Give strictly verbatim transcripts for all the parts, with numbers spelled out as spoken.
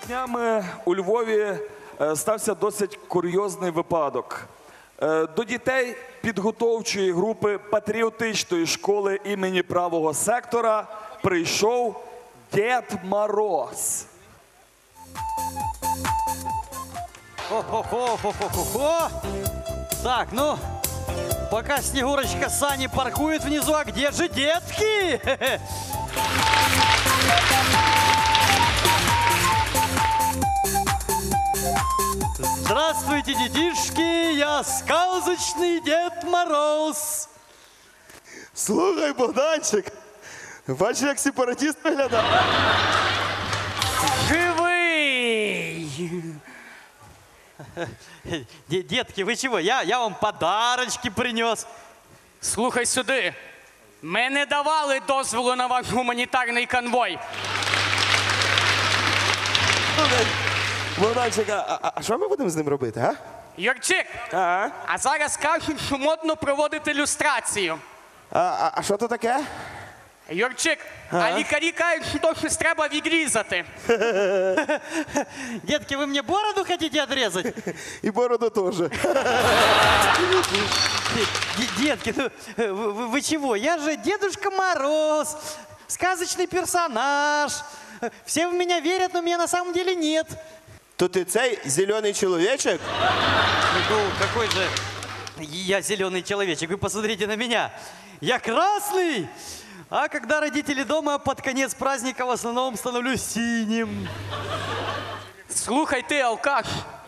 Днями у Львові е, стався досить курйозний випадок. Е, До дітей підготовчої групи патріотичної школи імені правого сектора прийшов Дід Мороз. Хо-хо-хо-хо-хо-хо. Так, ну, пока Снегурочка Сани паркует внизу, а где же детки? Здравствуйте, детишки, я сказочный Дед Мороз. Слухай, Богданчик, бачиш, як сепаратист виглядає? Живый! Де- Детки, вы чего? Я, я вам подарочки принес. Слухай сюди. Ми не давали дозволу на ваш гуманітарний конвой. Слухай, Богданчик, а, а, а що ми будемо з ним робити, а? Юрчик, А, а зараз кажуть, що модно проводити люстрацію. а, а, а що то таке? Юрчик, а лікарі кажуть, що то щось треба відрізати. Детки, вы мне бороду хотите отрезать? І бороду теж. Д- Детки, ну вы, вы- вы чего? Я же Дедушка Мороз, сказочный персонаж. Все в меня верят, но меня на самом деле нет. То ти цей зелений чоловічок? Ну, какой же я зеленый человечек? Вы посмотрите на меня. Я красный, а когда родители дома, под конец праздника в основном становлюсь синим. Слухай ти, алкаш.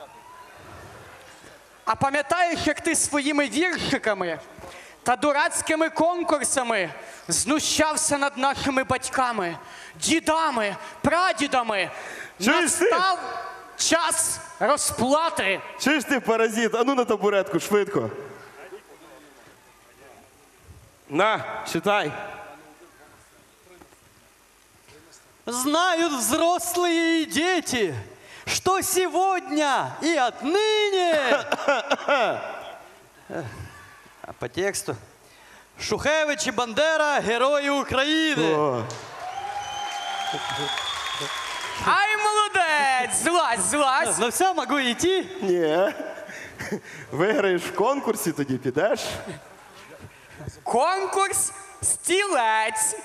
А пам'ятаєш, як ти своїми віршиками та дурацькими конкурсами знущався над нашими батьками, дідами, прадідами? Чуєш ти? Настав час розплати. Чи ж ти паразит? Ану на табуретку, швидко. На, читай. Знают взрослые и дети, что сегодня и отныне... А по тексту? Шухевич и Бандера – герои Украины. О, Ай, молодець! Злазь, злазь! Ну все, могу идти? ні. Виграєш в конкурсі, тоді підеш. Конкурс «Стілець».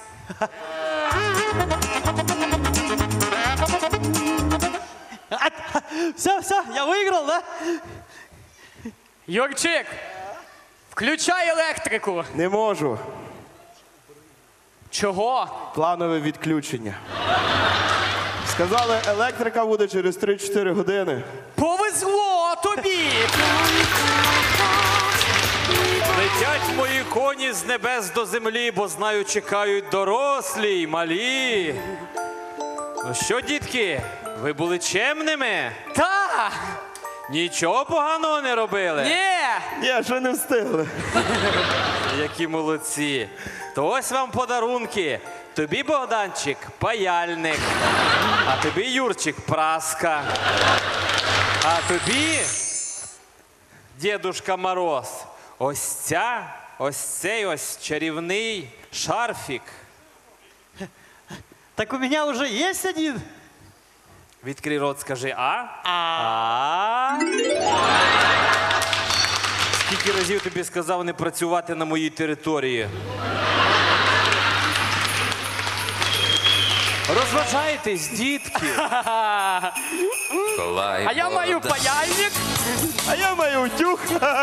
Все, все, я выиграл, да? Юрчик, включай електрику. Не можу. Чого? Планове відключення. Сказали, електрика буде через три-чотири години. Повезло тобі! Летять мої коні з небес до землі, бо знаю, чекають дорослі й малі. Ну що, дітки, ви були чемними? Та! Нічого поганого не робили? Ні! Ні, що не встигли. Які молодці. То ось вам подарунки. Тобі, Богданчик, паяльник. А тобі, Юрчик, праска. А тобі, Дідушка Мороз, ось ця, ось цей ось чарівний шарфік. Так у меня уже есть один. Відкрий рот, скажи а. А. Скільки разів тобі сказав не працювати на моїй території? Розважайтесь, дітки. А я маю паяльник. А я маю утюг.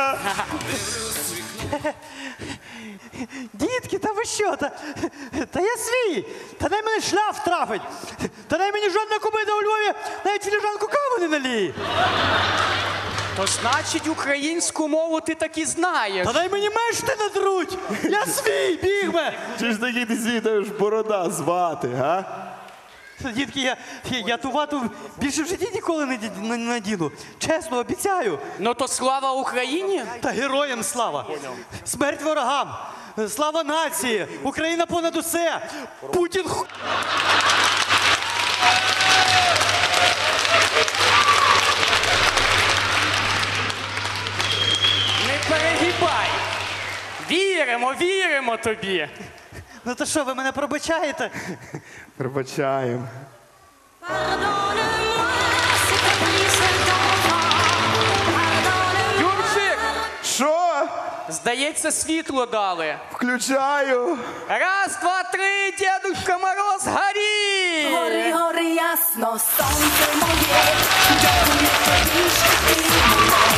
Дітки, та ви що? Та, та я свій. Та дай мене шляф трафить. Та дай мені жодна кобита у Львові навіть філіжанку кави не наліє. То значить, українську мову ти таки знаєш. Та дай мені мешти надруть. Я свій, бігме. Чи ж такий ти світаєш борода звати, га? Дітки, я, я, я ту вату більше в житті ніколи не, ді- не надіну. Чесно, обіцяю. Ну то слава Україні. Та героям слава. Смерть ворогам. Слава нації. Україна понад усе. Путін ху... Не перегибай. Віримо, віримо тобі. Ну то що, ви мене пробачаєте? Пробачаємо. Pardonne-moi. Здається, світло дали. Включаю. Раз, два, три, Дедушка Мороз, гори! Гори, гори ясно, сонце моє, дякую тобі, що ти моє.